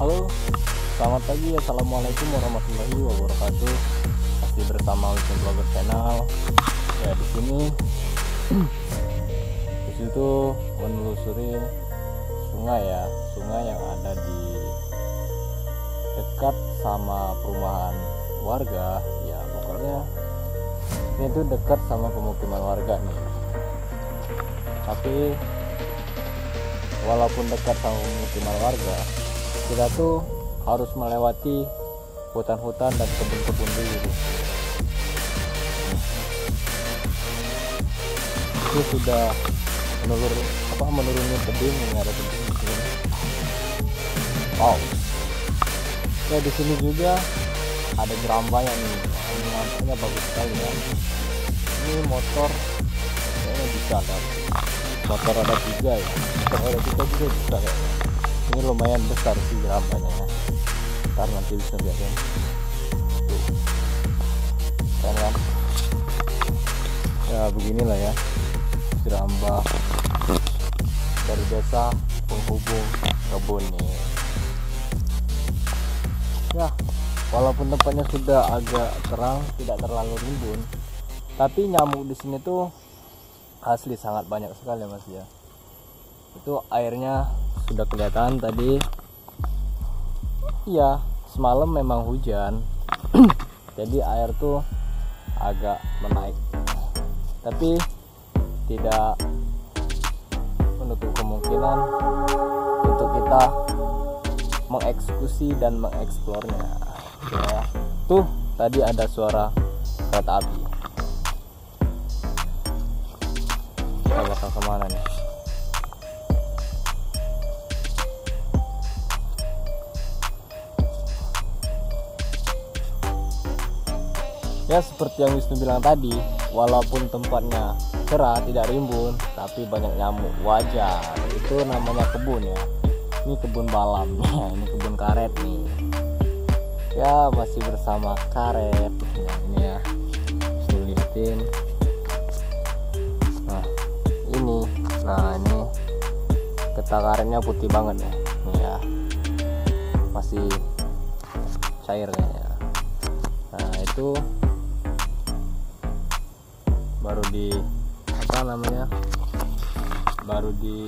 Halo, selamat pagi. Assalamualaikum warahmatullahi wabarakatuh. Masih bersama Wisnu Blogger Channel. Ya, di sini di situ menelusuri sungai ya, sungai yang ada di dekat sama perumahan warga. Ya, pokoknya ini tuh dekat sama pemukiman warga nih. Tapi walaupun dekat sama pemukiman warga, kita tuh harus melewati hutan-hutan dan kebun-kebun dulu. Itu sudah menuruni tebing, ini ada tebing di sini. Wow. Ya, di sini juga ada jerambanya nih. Ini nampaknya bagus sekali ya. Ini motor kayaknya bisa ada. Motor ada 3 ya. Motor ada 3 juga bisa ya. Ini lumayan besar sih jerambanya ya. Ntar nanti bisa lihatin. Tuh. Keren kan? Ya beginilah ya jerambah dari desa penghubung kebun nih. Ya, walaupun tempatnya sudah agak terang, tidak terlalu rimbun, tapi nyamuk di sini tuh asli sangat banyak sekali mas ya. Itu airnya sudah kelihatan tadi. Iya, semalam memang hujan. Jadi air tuh agak menaik. Tapi tidak menutup kemungkinan untuk kita mengeksekusi dan mengeksplornya. Ya. Tuh, tadi ada suara kereta api. Kita bakal kemana nih? Ya, seperti yang Wisnu bilang tadi, walaupun tempatnya cerah, tidak rimbun, tapi banyak nyamuk. Wajar, itu namanya kebun ya. Ini kebun balam ya, ini kebun karet nih. Ya, masih bersama karet. Nah, ini ya, Wisnu liatin. Nah ini getah karetnya putih banget ya. Ini ya, masih cair kayaknya. Nah itu baru di baru di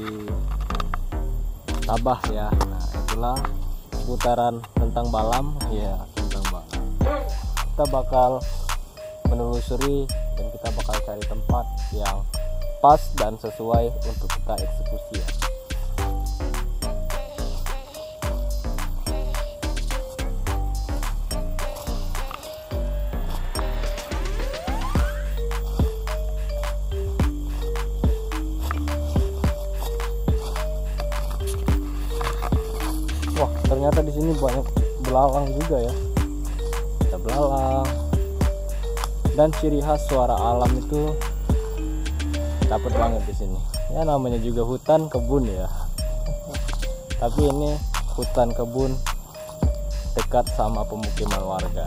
tabah ya. Nah itulah putaran tentang balam ya, tentang balam. Kita bakal menelusuri dan kita bakal cari tempat yang pas dan sesuai untuk kita eksekusi ya. Wah, ternyata di sini banyak belalang juga ya. Ada belalang. Dan ciri khas suara alam itu dapat banget di sini. Ya namanya juga hutan kebun ya. Tapi ini hutan kebun dekat sama pemukiman warga.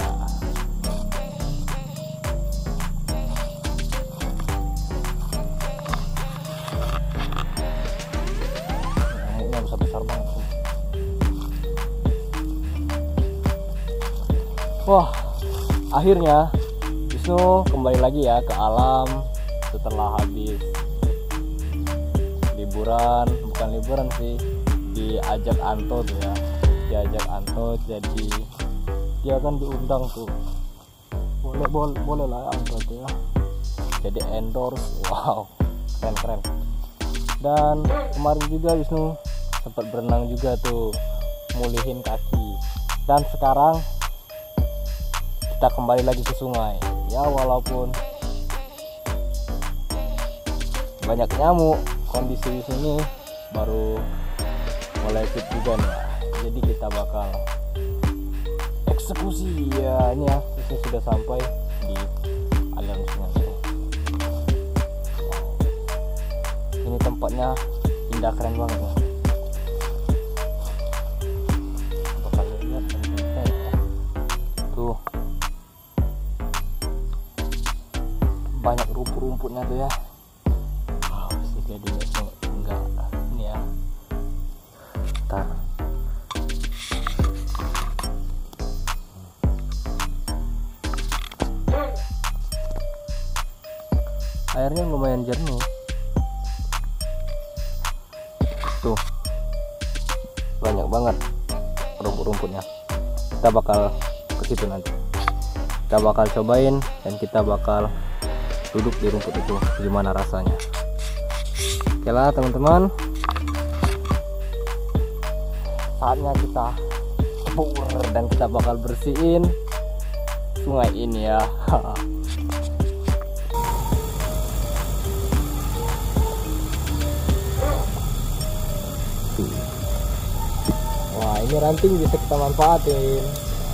Nyamuknya besar-besar banget sih. Wah, akhirnya Wisnu kembali lagi ya ke alam setelah habis bukan liburan sih, diajak Anto tuh ya, diajak Anto. Jadi dia kan diundang tuh, boleh lah Anto tuh ya, jadi endorse. Wow, keren. Dan kemarin juga Wisnu sempat berenang juga tuh, mulihin kaki. Dan sekarang kita kembali lagi ke sungai ya, walaupun banyak nyamuk, kondisi di sini baru mulai fit juga nih ya. Jadi kita bakal eksekusi ya. Ini ya, ini sudah sampai di aliran sungai ini. Wow. Ini tempatnya indah, keren banget ya. Bakal lihat tempatnya ya. Tuh banyak rumput-rumputnya tuh ya. Jadi enggak ini ya, ntar airnya lumayan jernih tuh, banyak banget rumput-rumputnya. Kita bakal ke situ nanti, kita bakal cobain dan kita bakal duduk di rumput itu gimana rasanya. Oke lah teman-teman, saatnya kita bor dan kita bakal bersihin sungai ini ya. Wah, ini ranting bisa kita manfaatin.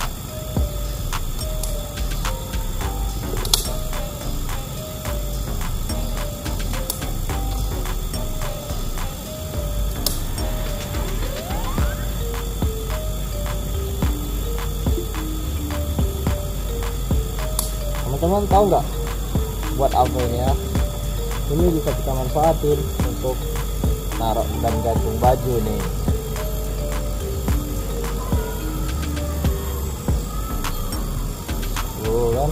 Teman-teman tahu nggak buat apa ini ya? Ini bisa kita manfaatin untuk naruh dan gantung baju nih. Tuh kan.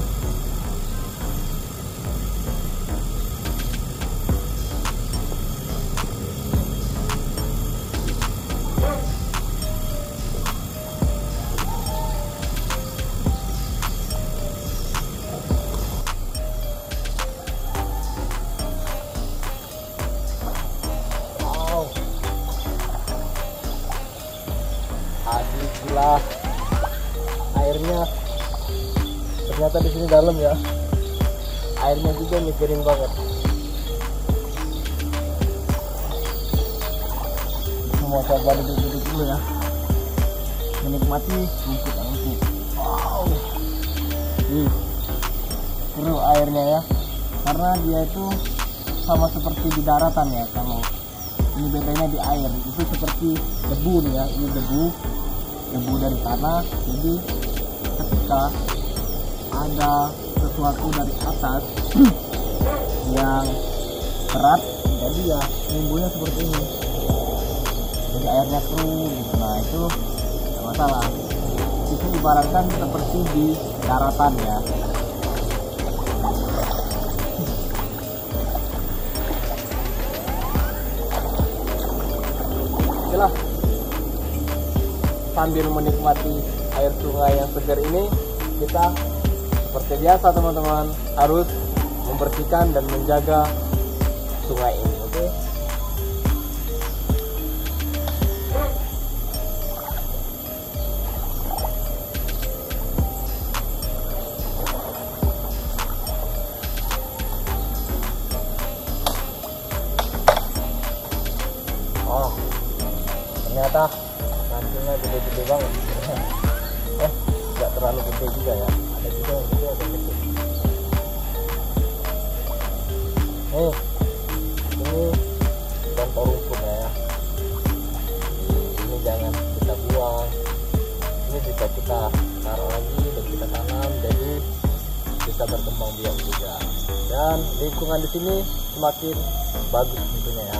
Aduh, gila, airnya ternyata di sini dalam ya, airnya juga mikirin banget. Semua coba duduk-duduk dulu ya, menikmati rumput yang empuk. Wow, seru airnya ya, karena dia itu sama seperti di daratan ya. Kalau ini bedanya di air, itu seperti debu nih ya, ini debu dari tanah. Jadi ketika ada sesuatu dari atas yang berat, jadi ya nimbulnya seperti ini, jadi airnya keruh gitu. Nah itu tidak masalah, itu ibaratkan seperti di daratan ya. Okelah, sambil menikmati air sungai yang segar ini, kita seperti biasa teman-teman harus membersihkan dan menjaga sungai ini, oke? Oh, ternyata rantingnya gede-gede banget. Nggak terlalu gede juga ya, ada juga yang gede, ada yang kecil. Ini contoh rumputnya ya. Ini jangan kita buang, ini bisa kita taruh lagi dan kita tanam, jadi bisa berkembang biak juga. Dan lingkungan di sini semakin bagus tentunya ya.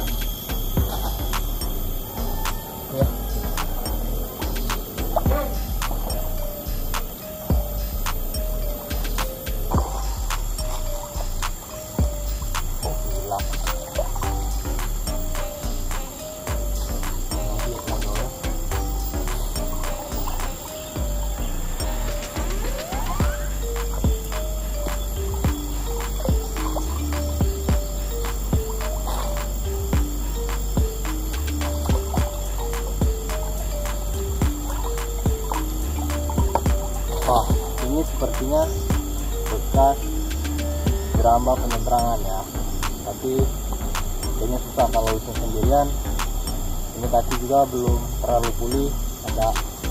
Wah, ini sepertinya bekas geramba penyeberangan ya, tapi kayaknya susah kalau usaha sendirian. Ini kaki juga belum terlalu pulih, ada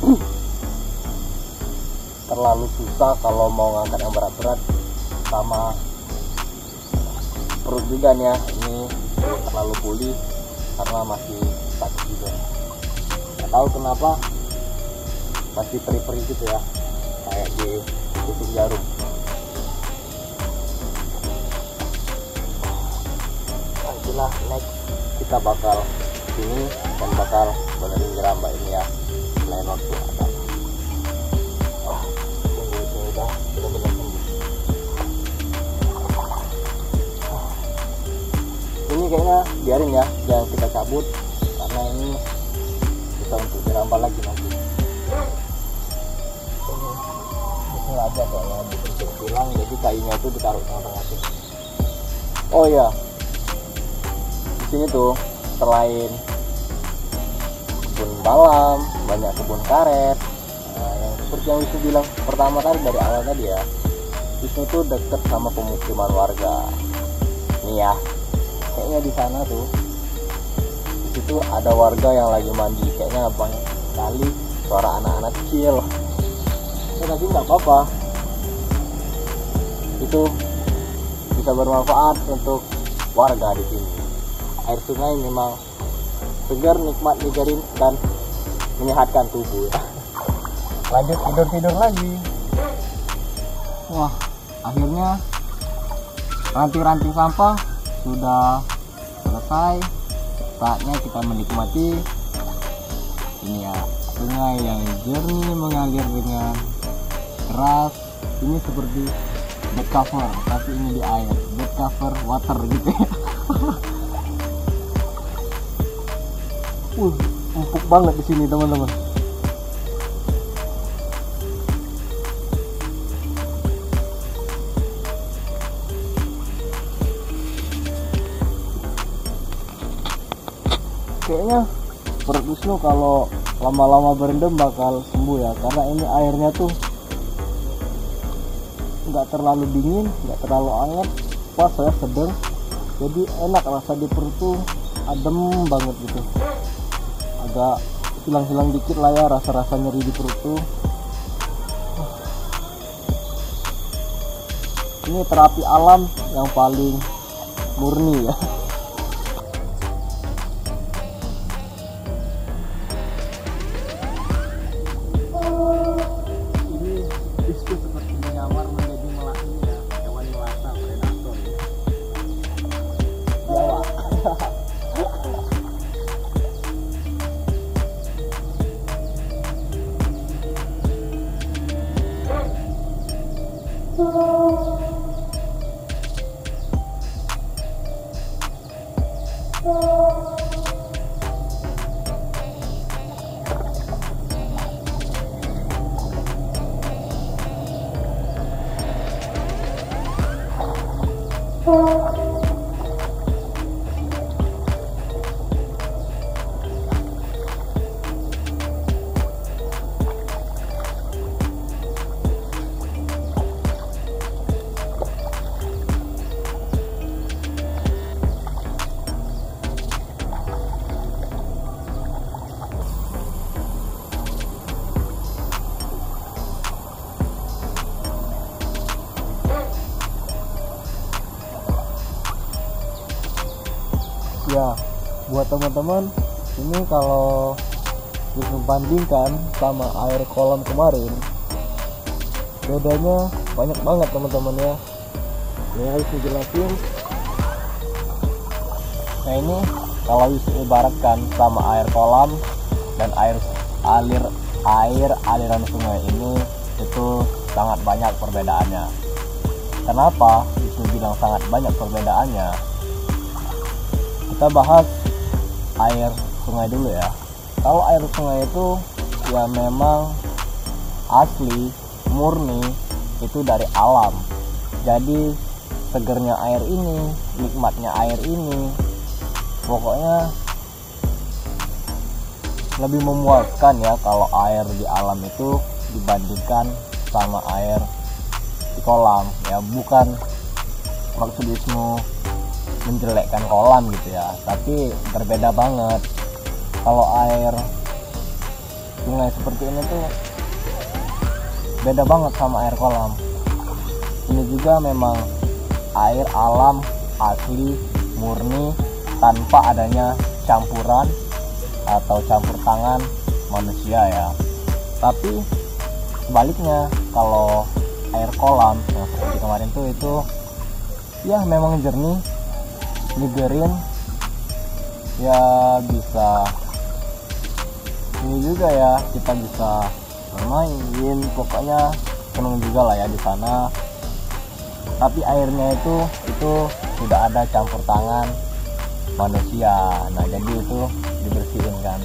terlalu susah kalau mau ngangkat yang berat-berat, sama perut juga nih ya, ini belum terlalu pulih karena masih sakit juga. Nggak tahu kenapa masih perih-perih gitu ya, kayak di tusuk jarum. Nantilah next kita bakal sini dan bakal benerin geramba ini ya, lain waktu ada. Tunggu itu udah benar-benar sembuh. ini kayaknya biarin ya, jangan kita cabut karena ini bisa untuk dirambah lagi nanti. Ini aja kayaknya dibentuk tulang, jadi kayunya itu ditaruh tengah-tengah tuh. Oh ya, di sini tuh selain kebun balam, banyak kebun karet. Nah, yang seperti yang Wisnu bilang pertama tadi dari awal tadi ya, Wisnu tuh deket sama pemukiman warga. Nih ya, kayaknya di sana tuh, di situ ada warga yang lagi mandi. Kayaknya banyak sekali suara anak-anak kecil. Tapi nggak apa-apa, itu bisa bermanfaat untuk warga di sini. Air sungai memang segar, nikmat dijarin dan menyehatkan tubuh ya. Lanjut tidur lagi. Wah, akhirnya ranting-ranting sampah sudah selesai. Saatnya kita menikmati ini ya, sungai yang jernih mengalir dengan deras. Ini seperti bed cover, tapi ini di air, bed cover water gitu ya. Empuk banget di sini teman-teman. Kayaknya perut Wisnu kalau lama-lama berendam bakal sembuh ya, karena ini airnya tuh nggak terlalu dingin, nggak terlalu hangat, pas ya sedang, jadi enak, rasa di perut tuh adem banget gitu. Agak hilang-hilang dikit lah ya rasa-rasa nyeri di perut tuh. Ini terapi alam yang paling murni ya. Ya, buat teman-teman, ini kalau dibandingkan sama air kolam kemarin, bedanya banyak banget teman-teman ya. Ini harus dijelasin. Nah ini kalau ibaratkan sama air kolam dan aliran sungai ini, itu sangat banyak perbedaannya. Kenapa Wisnu bilang sangat banyak perbedaannya? Kita bahas air sungai dulu ya. Kalau air sungai itu ya memang asli, murni, itu dari alam. Jadi segernya air ini, nikmatnya air ini, pokoknya lebih memuaskan ya kalau air di alam itu dibandingkan sama air di kolam ya. Bukan maksud Wisnu menjelekkan kolam gitu ya, tapi berbeda banget. Kalau air sungai seperti ini tuh beda banget sama air kolam. Ini juga memang air alam asli, murni, tanpa adanya campuran atau campur tangan manusia ya. Tapi sebaliknya, kalau air kolam yang seperti kemarin tuh itu ya memang jernih, nyegerin ya, bisa ini juga ya, kita bisa bermain, pokoknya seneng juga lah ya di sana. Tapi airnya itu tidak ada campur tangan manusia. Nah jadi itu dibersihin kan.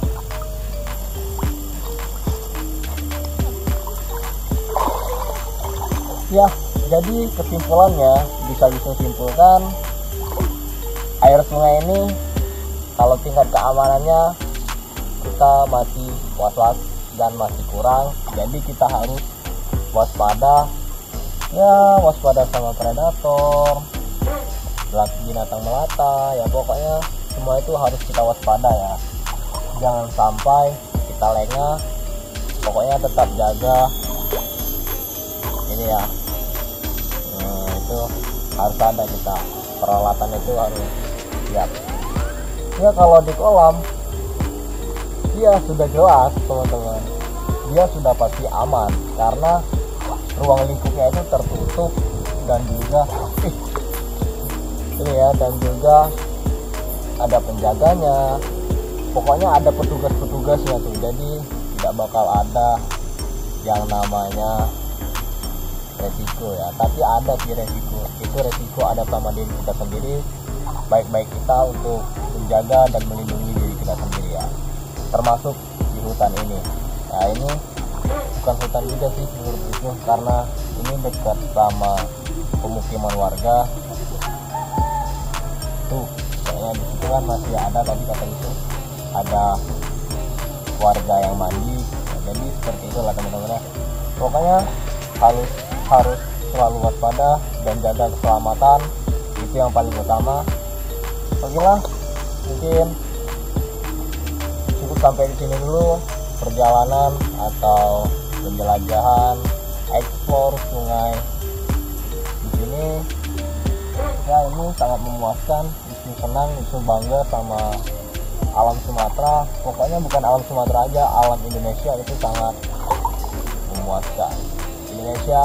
Ya jadi kesimpulannya bisa disimpulkan, air sungai ini kalau tingkat keamanannya kita masih was-was dan masih kurang, jadi kita harus waspada, ya waspada sama predator, binatang melata, ya pokoknya semua itu harus kita waspada ya, jangan sampai kita lengah. Pokoknya tetap jaga ini ya. Nah, itu harus ada, kita peralatan itu harus siap ya. Kalau di kolam dia sudah jelas teman-teman, dia sudah pasti aman karena ruang lingkupnya itu tertutup dan juga ini ya, dan juga ada penjaganya. Pokoknya ada petugas-petugasnya tuh, jadi tidak bakal ada yang namanya resiko ya. Tapi ada sih resiko, itu resiko ada sama diri kita sendiri. Baik-baik kita untuk menjaga dan melindungi diri kita sendiri ya, termasuk di hutan ini. Nah ini bukan hutan juga sih menurut itu, karena ini dekat sama pemukiman warga tuh. Kayaknya di situ kan masih ada, tadi kata itu ada warga yang mandi. Nah, jadi seperti itulah teman-teman ya. Pokoknya harus selalu waspada dan jaga keselamatan, itu yang paling utama. Oke lah, mungkin cukup sampai di sini dulu perjalanan atau penjelajahan explore sungai di sini ya. Ini sangat memuaskan, Wisnu senang, Wisnu bangga sama alam Sumatera. Pokoknya bukan alam Sumatera aja, alam Indonesia itu sangat memuaskan. Indonesia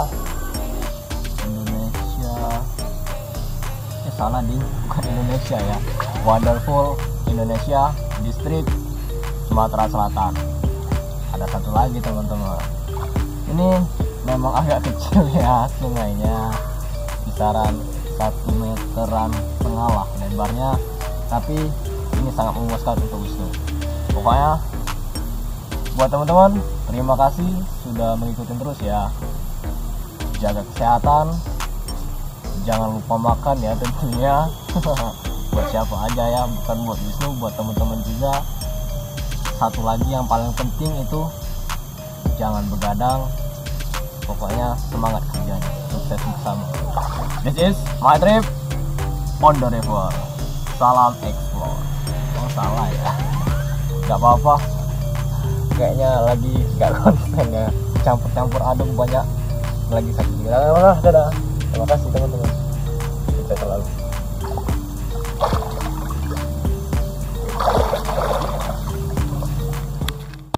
salah ding, bukan Indonesia ya, wonderful Indonesia, distrik Sumatera Selatan. Ada satu lagi teman-teman, ini memang agak kecil ya sungainya, kisaran 1,5 meteran lah lebarnya, tapi ini sangat memuaskan untuk Wisnu. Pokoknya buat teman-teman, terima kasih sudah mengikuti terus ya. Jaga kesehatan, jangan lupa makan ya tentunya. Buat siapa aja ya, bukan buat Wisnu, buat teman-teman juga. Satu lagi yang paling penting itu jangan begadang. Pokoknya semangat kerjanya, sukses bersama. This is my trip on the river. Salam explore. Oh salah ya, nggak apa-apa, kayaknya lagi nggak konsen ya, campur-campur aduk banyak lagi sakit. Dadah. Terima kasih teman-teman, sukses selalu.